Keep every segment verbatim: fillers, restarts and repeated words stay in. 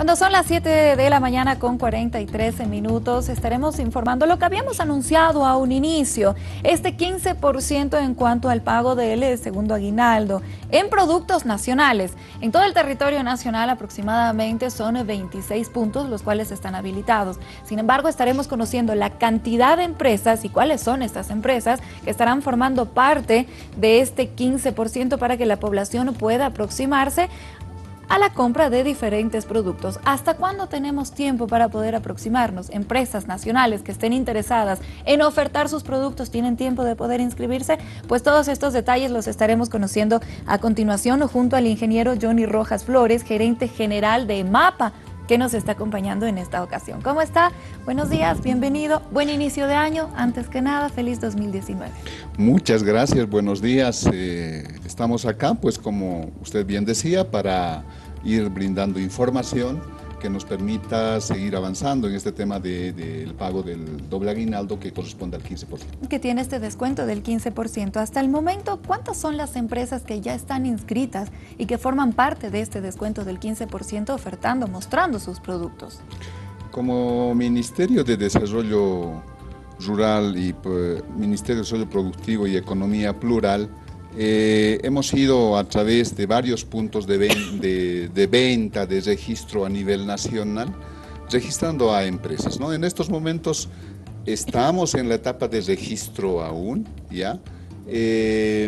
Cuando son las siete de la mañana con cuarenta y tres minutos, estaremos informando lo que habíamos anunciado a un inicio, este quince por ciento en cuanto al pago del segundo aguinaldo en productos nacionales. En todo el territorio nacional aproximadamente son veintiséis puntos los cuales están habilitados. Sin embargo, estaremos conociendo la cantidad de empresas y cuáles son estas empresas que estarán formando parte de este quince por ciento para que la población pueda aproximarse a la compra de diferentes productos. ¿Hasta cuándo tenemos tiempo para poder aproximarnos? Empresas nacionales que estén interesadas en ofertar sus productos, ¿tienen tiempo de poder inscribirse? Pues todos estos detalles los estaremos conociendo a continuación junto al ingeniero Johnny Rojas Flores, gerente general de MAPA, que nos está acompañando en esta ocasión. ¿Cómo está? Buenos días, bienvenido. Buen inicio de año. Antes que nada, feliz dos mil diecinueve. Muchas gracias, buenos días. Eh, estamos acá, pues como usted bien decía, para ir brindando información que nos permita seguir avanzando en este tema del de, de pago del doble aguinaldo que corresponde al quince por ciento. Que tiene este descuento del quince por ciento. Hasta el momento, ¿cuántas son las empresas que ya están inscritas y que forman parte de este descuento del quince por ciento ofertando, mostrando sus productos? Como Ministerio de Desarrollo Rural y pues, Ministerio de Desarrollo Productivo y Economía Plural, Eh, hemos ido a través de varios puntos de, ven, de, de venta, de registro a nivel nacional, registrando a empresas, ¿no? En estos momentos estamos en la etapa de registro aún, ¿ya? Eh,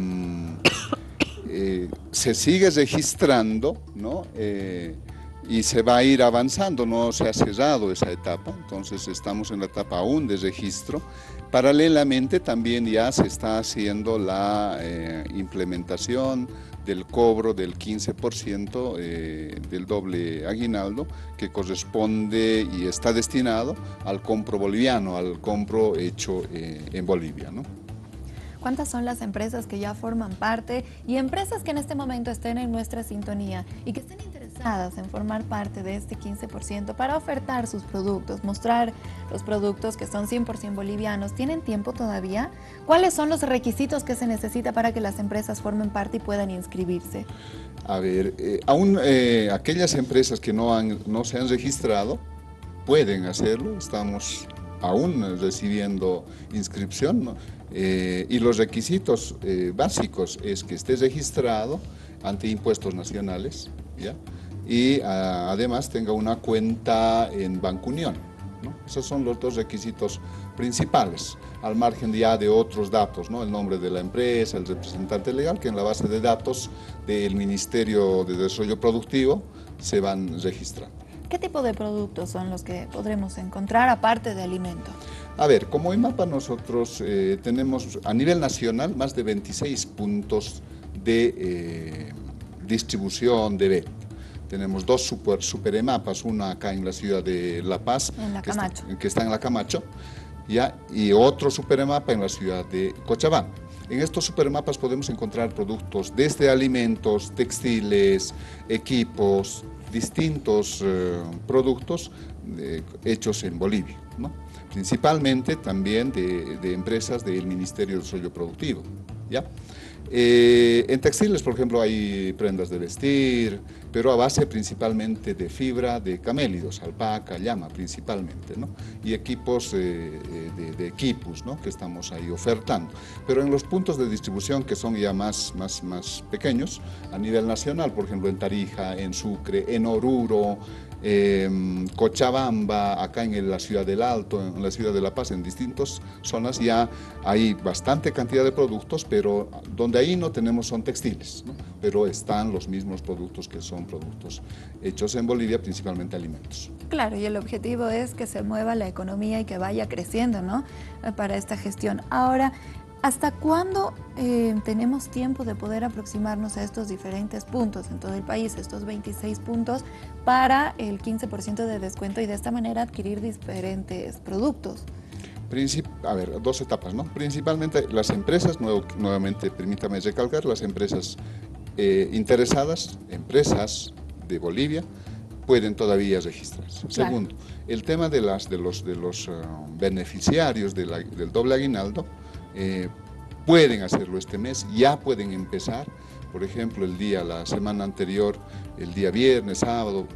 eh, se sigue registrando, ¿no? Eh, y se va a ir avanzando, no se ha cerrado esa etapa, entonces estamos en la etapa aún de registro. Paralelamente también ya se está haciendo la eh, implementación del cobro del quince por ciento eh, del doble aguinaldo que corresponde y está destinado al compro boliviano, al compro hecho eh, en Bolivia, ¿no? ¿Cuántas son las empresas que ya forman parte y empresas que en este momento estén en nuestra sintonía y que estén interesadas en formar parte de este quince por ciento para ofertar sus productos, mostrar los productos que son cien por ciento bolivianos? ¿Tienen tiempo todavía? ¿Cuáles son los requisitos que se necesita para que las empresas formen parte y puedan inscribirse? A ver, eh, aún eh, aquellas empresas que no, han, no se han registrado pueden hacerlo, estamos aún recibiendo inscripción, ¿no? Eh, y los requisitos eh, básicos es que esté registrado ante impuestos nacionales, ¿ya? Y a, además tenga una cuenta en Banco Unión, ¿no? Esos son los dos requisitos principales, al margen ya de otros datos, ¿no? El nombre de la empresa, el representante legal, que en la base de datos del Ministerio de Desarrollo Productivo se van registrando. ¿Qué tipo de productos son los que podremos encontrar aparte de alimentos? A ver, como IMAPA nosotros eh, tenemos a nivel nacional más de veintiséis puntos de eh, distribución de venta. Tenemos dos super, super EMAPAs, una acá en la ciudad de La Paz, en la que, Camacho. Está, que está en la Camacho, ¿ya? Y otro super EMAPA en la ciudad de Cochabamba. En estos supermapas podemos encontrar productos desde alimentos, textiles, equipos, distintos eh, productos eh, hechos en Bolivia, ¿no? Principalmente también de, de empresas del Ministerio de Desarrollo Productivo, ¿ya? Eh, en textiles, por ejemplo, hay prendas de vestir, pero a base principalmente de fibra de camélidos, alpaca, llama principalmente, ¿no? Y equipos eh, de, de equipos, ¿no? Que estamos ahí ofertando. Pero en los puntos de distribución que son ya más, más, más pequeños, a nivel nacional, por ejemplo en Tarija, en Sucre, en Oruro, eh, Cochabamba, acá en la ciudad del Alto, en la ciudad de La Paz, en distintas zonas ya hay bastante cantidad de productos, pero donde ahí no tenemos son textiles, ¿no? Pero están los mismos productos que son productos hechos en Bolivia, principalmente alimentos. Claro, y el objetivo es que se mueva la economía y que vaya creciendo, ¿no? Para esta gestión. Ahora, ¿hasta cuándo eh, tenemos tiempo de poder aproximarnos a estos diferentes puntos en todo el país, estos veintiséis puntos, para el quince por ciento de descuento y de esta manera adquirir diferentes productos? Princip a ver, dos etapas, ¿no? Principalmente las empresas, nuevo, nuevamente permítame recalcar, las empresas eh, interesadas, empresas de Bolivia, pueden todavía registrarse. Claro. Segundo, el tema de, las, de los, de los uh, beneficiarios de la, del doble aguinaldo, eh, pueden hacerlo este mes, ya pueden empezar, por ejemplo, el día, la semana anterior, el día viernes, sábado,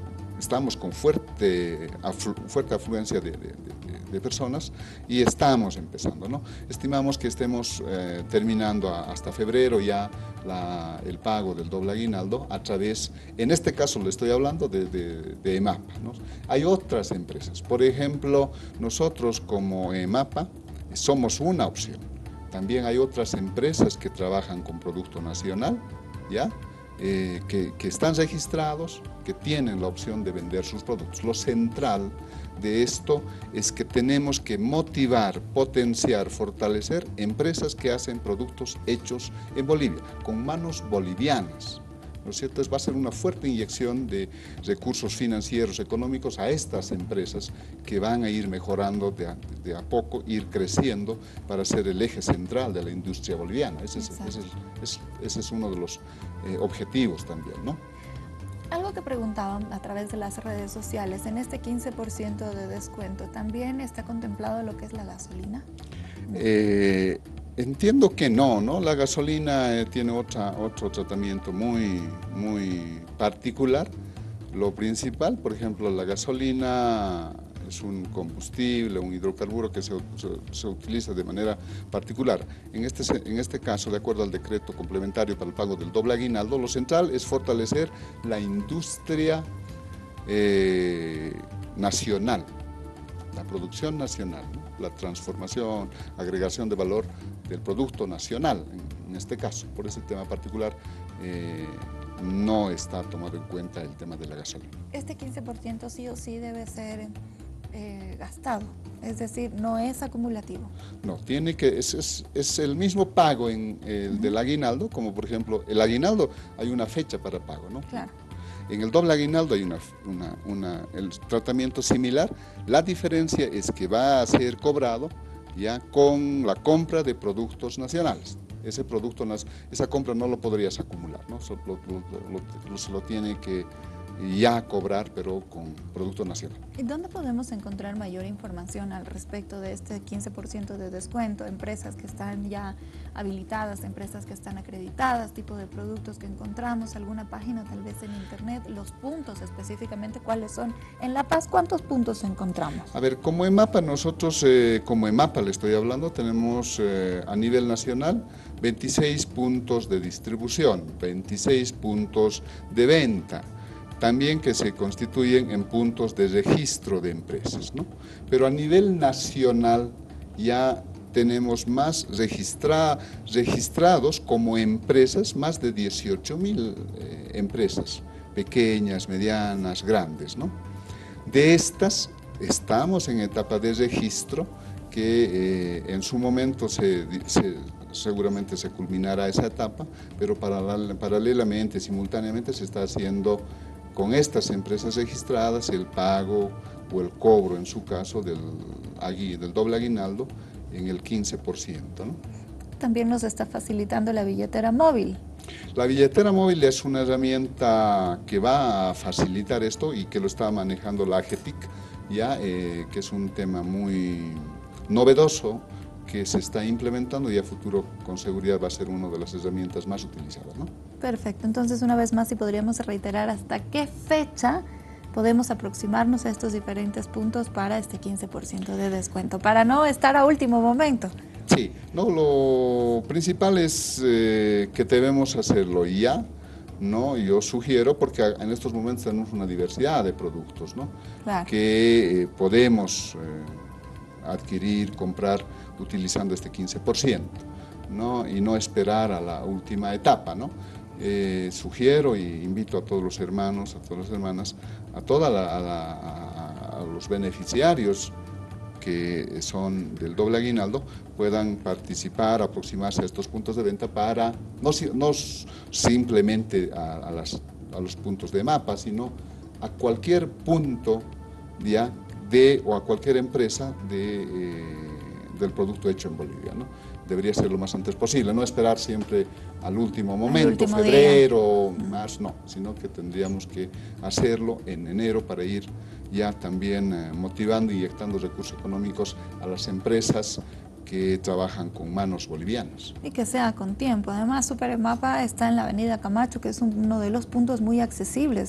estamos con fuerte, aflu, fuerte afluencia de, de, de, de personas y estamos empezando, ¿no? Estimamos que estemos eh, terminando a, hasta febrero ya la, el pago del doble aguinaldo a través, en este caso le estoy hablando de, de, de EMAPA, ¿no? Hay otras empresas, por ejemplo, nosotros como EMAPA somos una opción. También hay otras empresas que trabajan con producto nacional, ¿ya? Eh, que, que están registrados, que tienen la opción de vender sus productos. Lo central de esto es que tenemos que motivar, potenciar, fortalecer empresas que hacen productos hechos en Bolivia, con manos bolivianas, ¿no es cierto? Va a ser una fuerte inyección de recursos financieros, económicos a estas empresas que van a ir mejorando de a, de a poco, ir creciendo para ser el eje central de la industria boliviana. Ese es, ese es, ese, ese es uno de los eh, objetivos también, ¿no? Algo que preguntaban a través de las redes sociales, en este quince por ciento de descuento, ¿también está contemplado lo que es la gasolina? Eh, entiendo que no, ¿no? La gasolina eh, tiene otra, otro tratamiento muy, muy particular. Lo principal, por ejemplo, la gasolina es un combustible, un hidrocarburo que se, se, se utiliza de manera particular. En este, en este caso, de acuerdo al decreto complementario para el pago del doble aguinaldo, lo central es fortalecer la industria eh, nacional, la producción nacional, ¿no? La transformación, agregación de valor del producto nacional, en, en este caso. Por ese tema particular, eh, no está tomado en cuenta el tema de la gasolina. Este quince por ciento sí o sí debe ser eh, gastado, es decir, no es acumulativo. No, tiene que, es, es, es el mismo pago en el uh-huh. del aguinaldo, como por ejemplo, el aguinaldo hay una fecha para pago, ¿no? Claro. En el doble aguinaldo hay una, una, una, el tratamiento similar, la diferencia es que va a ser cobrado ya con la compra de productos nacionales. Ese producto, esa compra no lo podrías acumular, ¿no? Lo, lo, lo, lo, se lo tiene que ya cobrar, pero con producto nacional. ¿Y dónde podemos encontrar mayor información al respecto de este quince por ciento de descuento? Empresas que están ya habilitadas, empresas que están acreditadas, tipo de productos que encontramos, alguna página tal vez en internet, los puntos específicamente, ¿cuáles son? En La Paz, ¿cuántos puntos encontramos? A ver, como EMAPA, nosotros, eh, como EMAPA le estoy hablando, tenemos eh, a nivel nacional veintiséis puntos de distribución, veintiséis puntos de venta, también que se constituyen en puntos de registro de empresas, ¿no? Pero a nivel nacional ya tenemos más registra, registrados como empresas, más de dieciocho mil eh, empresas, pequeñas, medianas, grandes, ¿no? De estas estamos en etapa de registro que eh, en su momento se, se, seguramente se culminará esa etapa, pero paral paralelamente, simultáneamente se está haciendo con estas empresas registradas el pago o el cobro, en su caso, del, del doble aguinaldo en el quince por ciento, ¿no? También nos está facilitando la billetera móvil. La billetera móvil es una herramienta que va a facilitar esto y que lo está manejando la AGETIC, ya, eh, que es un tema muy novedoso que se está implementando y a futuro con seguridad va a ser una de las herramientas más utilizadas, ¿no? Perfecto, entonces una vez más si podríamos reiterar hasta qué fecha podemos aproximarnos a estos diferentes puntos para este quince por ciento de descuento, para no estar a último momento. Sí, no, lo principal es eh, que debemos hacerlo ya, ¿no? Yo sugiero, porque en estos momentos tenemos una diversidad de productos, ¿no? Claro. Que eh, podemos eh, adquirir, comprar utilizando este quince por ciento, ¿no? Y no esperar a la última etapa, ¿no? Eh, sugiero y invito a todos los hermanos, a todas las hermanas, a todos los beneficiarios que son del doble aguinaldo, puedan participar, aproximarse a estos puntos de venta para, no, no simplemente a, a, las, a los puntos de EMAPA, sino a cualquier punto ya de, o a cualquier empresa de, eh, del producto hecho en Bolivia, ¿no? Debería ser lo más antes posible, no esperar siempre al último momento, al último febrero, día. Marzo, no, sino que tendríamos que hacerlo en enero para ir ya también eh, motivando y inyectando recursos económicos a las empresas que trabajan con manos bolivianas. Y que sea con tiempo. Además, Super EMAPA está en la avenida Camacho, que es uno de los puntos muy accesibles.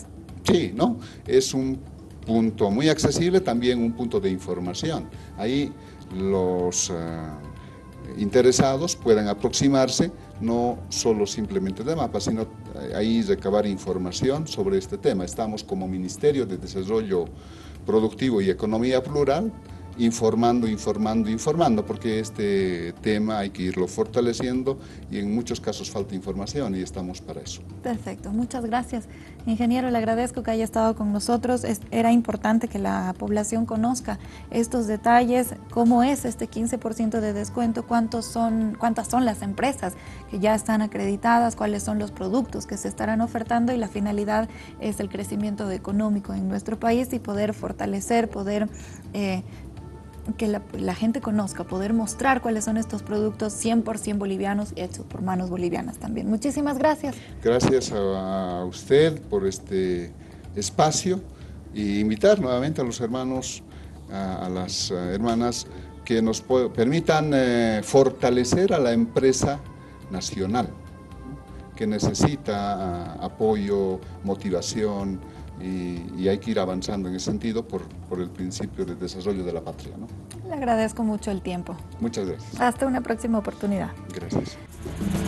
Sí, ¿no? Es un punto muy accesible, también un punto de información. Ahí los uh, interesados pueden aproximarse, no solo simplemente de mapas, sino ahí recabar información sobre este tema. Estamos como Ministerio de Desarrollo Productivo y Economía Plural, informando, informando, informando, porque este tema hay que irlo fortaleciendo y en muchos casos falta información y estamos para eso. Perfecto, muchas gracias. Ingeniero, le agradezco que haya estado con nosotros. Es, era importante que la población conozca estos detalles, cómo es este quince por ciento de descuento, cuántos son, cuántas son las empresas que ya están acreditadas, cuáles son los productos que se estarán ofertando y la finalidad es el crecimiento económico en nuestro país y poder fortalecer, poder... Eh, que la, la gente conozca, poder mostrar cuáles son estos productos cien por ciento bolivianos hechos por manos bolivianas también. Muchísimas gracias. Gracias a, a usted por este espacio y invitar nuevamente a los hermanos, a, a las hermanas que nos permitan eh, fortalecer a la empresa nacional, que necesita uh, apoyo, motivación, Y, y hay que ir avanzando en ese sentido por, por el principio de desarrollo de la patria, ¿no? Le agradezco mucho el tiempo. Muchas gracias. Hasta una próxima oportunidad. Gracias.